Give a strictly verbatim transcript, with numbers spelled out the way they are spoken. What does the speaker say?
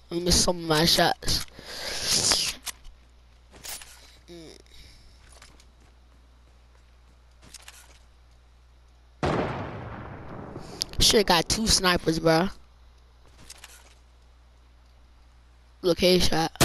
I missed some of my shots. Shit got two snipers, bro. Look, headshot.